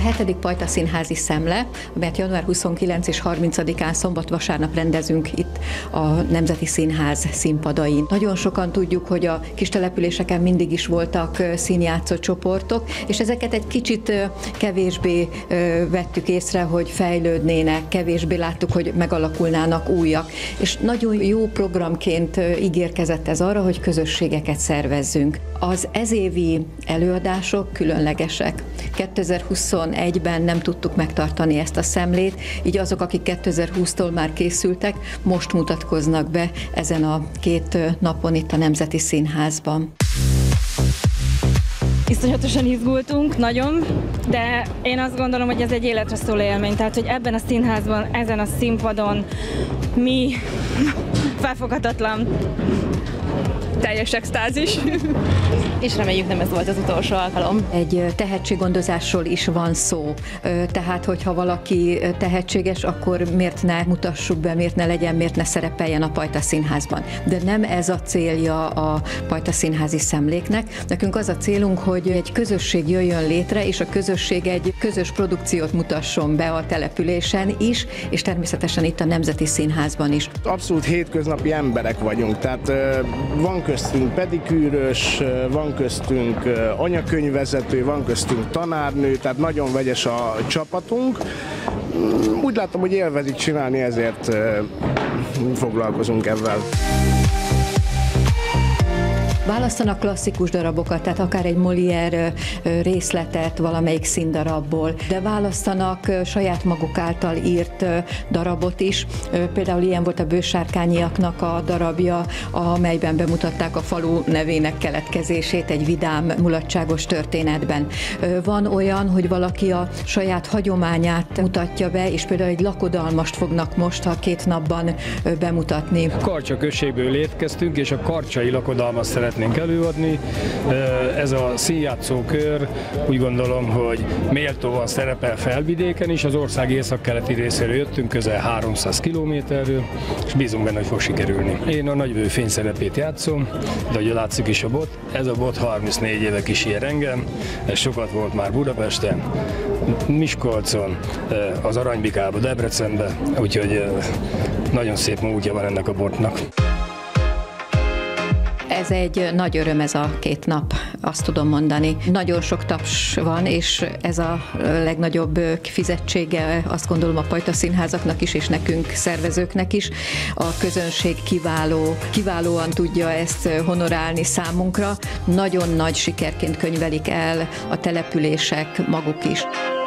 a 7. Pajta Színházi Szemle, amelyet január 29 és 30-án szombat-vasárnap rendezünk itt a Nemzeti Színház színpadain. Nagyon sokan tudjuk, hogy a kis településeken mindig is voltak színjátszó csoportok, és ezeket egy kicsit kevésbé vettük észre, hogy fejlődnének, kevésbé láttuk, hogy megalakulnának újak. És nagyon jó programként ígérkezett ez arra, hogy közösségeket szervezzünk. Az ezévi előadások különlegesek. 2021-ben nem tudtuk megtartani ezt a szemlét, így azok, akik 2020-tól már készültek, most mutatkoznak be ezen a 2 napon itt a Nemzeti Színházban. Iszonyatosan izgultunk, nagyon, de én azt gondolom, hogy ez egy életre szóló élmény. Tehát, hogy ebben a színházban, ezen a színpadon mi felfoghatatlan. Teljes extázis. És reméljük, nem ez volt az utolsó alkalom. Egy tehetséggondozásról is van szó, tehát hogyha valaki tehetséges, akkor miért ne mutassuk be, miért ne legyen, miért ne szerepeljen a Pajta Színházban. De nem ez a célja a Pajta Színházi Szemléknek. Nekünk az a célunk, hogy egy közösség jöjjön létre, és a közösség egy közös produkciót mutasson be a településen is, és természetesen itt a Nemzeti Színházban is. Abszolút hétköznapi emberek vagyunk, tehát van köztünk pedikűrös, van köztünk anyakönyvvezető, van köztünk tanárnő, tehát nagyon vegyes a csapatunk. Úgy látom, hogy élvezik csinálni, ezért foglalkozunk ezzel. Választanak klasszikus darabokat, tehát akár egy Molière részletet valamelyik színdarabból, de választanak saját maguk által írt darabot is. Például ilyen volt a Bősárkányiaknak a darabja, amelyben bemutatták a falu nevének keletkezését egy vidám, mulatságos történetben. Van olyan, hogy valaki a saját hagyományát mutatja be, és például egy lakodalmast fognak most a 2 napban bemutatni. Karcsa községből érkeztünk, és a karcsai lakodalmat szeretnénk előadni. Ez a színjátszókör, úgy gondolom, hogy méltóan szerepel Felvidéken is, az ország északkeleti részéről jöttünk, közel 300 kilométerről, és bízunk benne, hogy fog sikerülni. Én a nagyvő fényszerepét játszom, de ugye látszik is a bot, ez a bot 34 éve kísér engem, ez sokat volt már Budapesten, Miskolcon, az Aranybikába, Debrecenbe, úgyhogy nagyon szép múltja van ennek a botnak. Ez egy nagy öröm, ez a 2 nap, azt tudom mondani. Nagyon sok taps van, és ez a legnagyobb fizetsége, azt gondolom, a Pajta Színházaknak is, és nekünk szervezőknek is. A közönség kiválóan tudja ezt honorálni számunkra. Nagyon nagy sikerként könyvelik el a települések maguk is.